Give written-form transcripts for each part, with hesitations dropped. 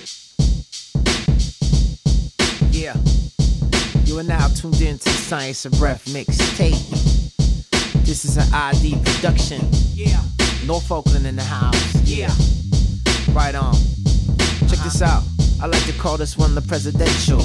Yeah, you are now tuned in to the Science of Breath mixtape. This is an ID production. Yeah, North Oakland in the house. Yeah, right on. Check this out. I like to call this one the presidential.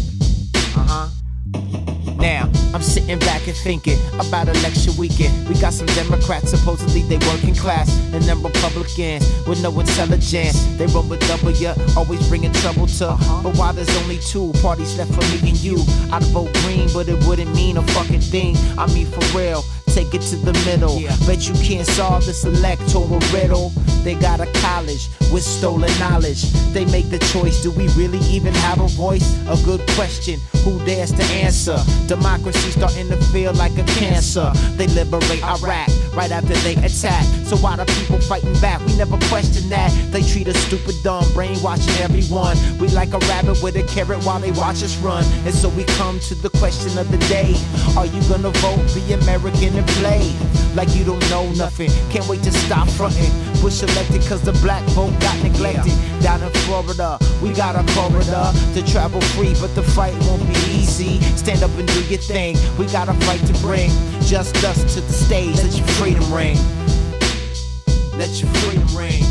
Now, I'm sitting back and thinking about election weekend. We got some Democrats, supposedly they working class, and then Republicans with no intelligence. They run with W, always bringing trouble to. But why there's only two parties left for me and you? I'd vote green, but it wouldn't mean a fucking thing. I mean, for real, take it to the middle. Bet you can't solve this electoral riddle. They got a college with stolen knowledge. They make the choice, do we really even have a voice? A good question, who dares to answer? Democracy starting to feel like a cancer. They liberate Iraq right after they attack. So why the people fighting back? We never question that. They treat us stupid, dumb, brainwashing everyone. We like a rabbit with a carrot while they watch us run. And so we come to the question of the day. Are you gonna vote, be American and play like you don't know nothing? Can't wait to stop fronting. Bush elected cause the black vote got neglected. Down in Florida, we got a corridor to travel free, but the fight won't be easy. Stand up and do your thing. We got a fight to bring just us to the stage. Let your freedom ring. Let your freedom ring.